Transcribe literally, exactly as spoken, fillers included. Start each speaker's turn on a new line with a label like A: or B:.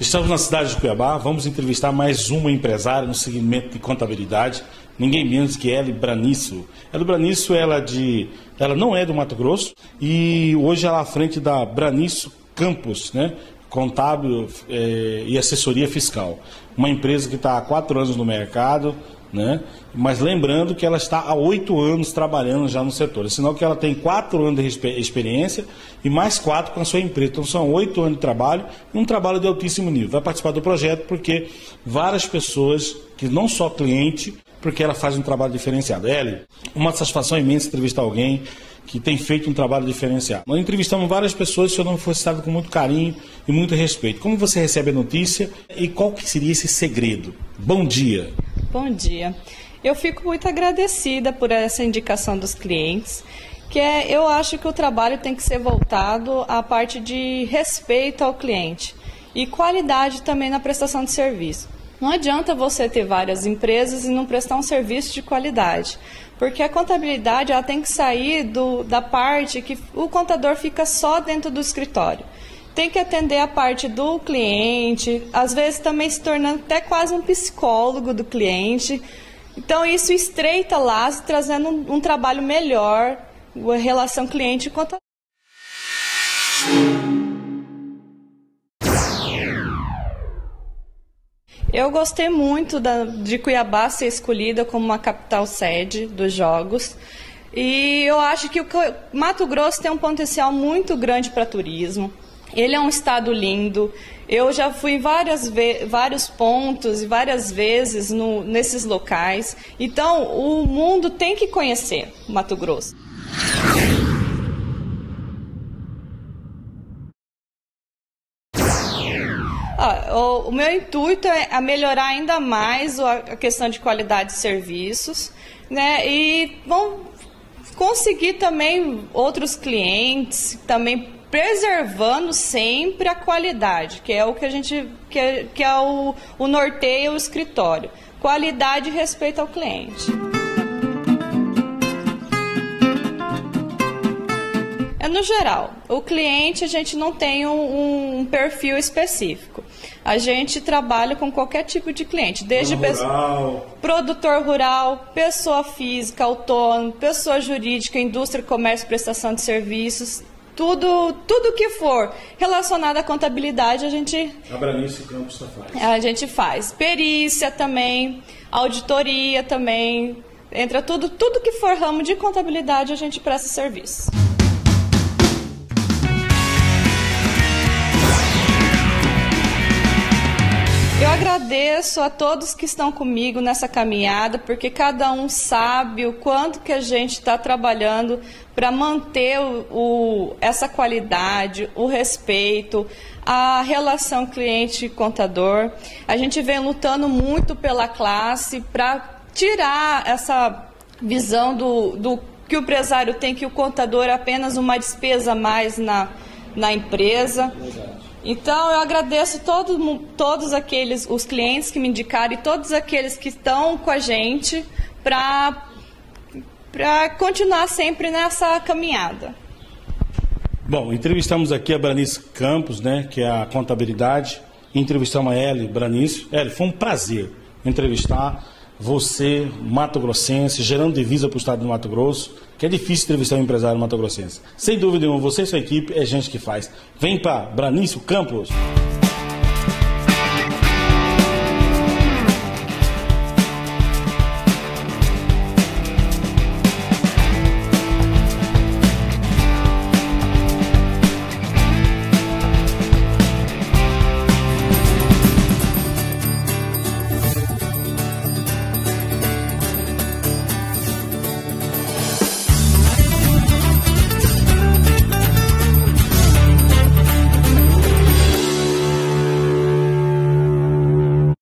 A: Estamos na cidade de Cuiabá, vamos entrevistar mais uma empresária no segmento de contabilidade, ninguém menos que Eli Branisso. Eli Branisso, ela, de, ela não é do Mato Grosso e hoje ela é à frente da Branisso Campos, né? Contábil é, e assessoria fiscal. Uma empresa que está há quatro anos no mercado, né? Mas lembrando que ela está há oito anos trabalhando já no setor. Sinal que ela tem quatro anos de experiência e mais quatro com a sua empresa. Então são oito anos de trabalho e um trabalho de altíssimo nível. Vai participar do projeto porque várias pessoas, que não só cliente, porque ela faz um trabalho diferenciado. Eli, uma satisfação imensa entrevistar alguém que tem feito um trabalho diferenciado. Nós entrevistamos várias pessoas, se eu não fosse citado com muito carinho e muito respeito. Como você recebe a notícia e qual que seria esse segredo? Bom dia.
B: Bom dia. Eu fico muito agradecida por essa indicação dos clientes, que é, eu acho que o trabalho tem que ser voltado à parte de respeito ao cliente e qualidade também na prestação de serviço. Não adianta você ter várias empresas e não prestar um serviço de qualidade, porque a contabilidade ela tem que sair do, da parte que o contador fica só dentro do escritório. Tem que atender a parte do cliente, às vezes também se tornando até quase um psicólogo do cliente. Então isso estreita laço, trazendo um, um trabalho melhor, a relação cliente e contador. Eu gostei muito da, de Cuiabá ser escolhida como uma capital sede dos Jogos. E eu acho que o Mato Grosso tem um potencial muito grande para turismo. Ele é um estado lindo. Eu já fui em várias vários pontos e várias vezes no, nesses locais. Então, o mundo tem que conhecer Mato Grosso. Ah, o, o meu intuito é a melhorar ainda mais a, a questão de qualidade de serviços, né? E vão conseguir também outros clientes, também preservando sempre a qualidade, que é o que a gente que é, que é o, o norteia o escritório. Qualidade e respeito ao cliente. É no geral, o cliente a gente não tem um, um perfil específico. A gente trabalha com qualquer tipo de cliente, desde
A: rural.
B: Produtor rural, pessoa física, autônomo, pessoa jurídica, indústria, comércio, prestação de serviços. Tudo, tudo que for relacionado à contabilidade, a gente...
A: A Branisso Campos faz.
B: A gente faz. Perícia também, auditoria também. Entra tudo, tudo que for ramo de contabilidade, a gente presta serviço. Eu agradeço a todos que estão comigo nessa caminhada, porque cada um sabe o quanto que a gente está trabalhando para manter o, o, essa qualidade, o respeito, a relação cliente-contador. A gente vem lutando muito pela classe para tirar essa visão do, do que o empresário tem, que o contador é apenas uma despesa a mais na, na empresa. Então, eu agradeço todo, todos aqueles, os clientes que me indicaram e todos aqueles que estão com a gente para para continuar sempre nessa caminhada.
A: Bom, entrevistamos aqui a Branisso Campos, né, que é a contabilidade, e entrevistamos a Eli Branisso. Eli, foi um prazer entrevistar você, mato-grossense, gerando divisa para o estado do Mato Grosso, que é difícil entrevistar um empresário mato-grossense. Sem dúvida nenhuma, você e sua equipe é gente que faz. Vem para Branisso Campos.